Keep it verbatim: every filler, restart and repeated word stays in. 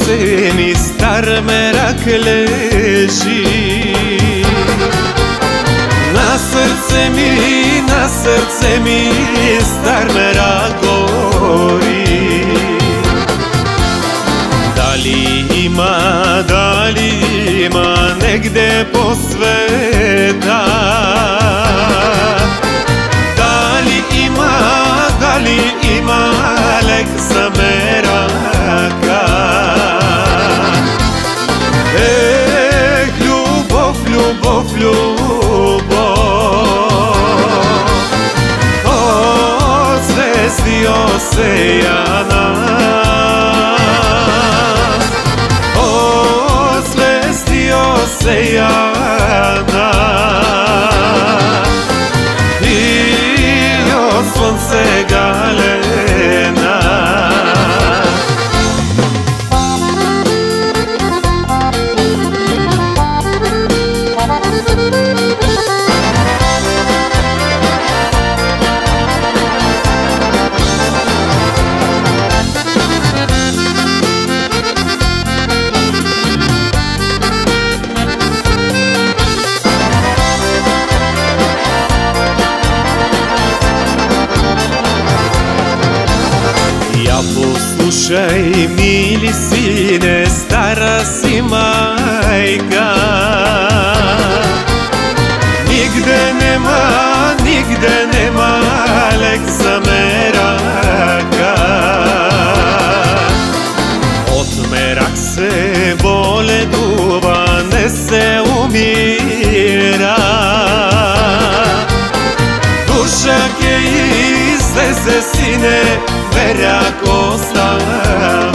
srce mi star merak leži. Na srce mi, na srce mi star merak gori. Da li ima, da li ima negde po sveta? Da li ima, da li ima lek za meraka? Eh, ljubov, ljubov, ljubov, od zvijezdi osejana, od zvijezdi osejana i od sunce galena. Poslušaj, mili sine, stara si majka. Nigde nema, nigde nema lek za meraka. Od merak se bole duva, ne se umira. Dušak je izleze sine, merak ostava.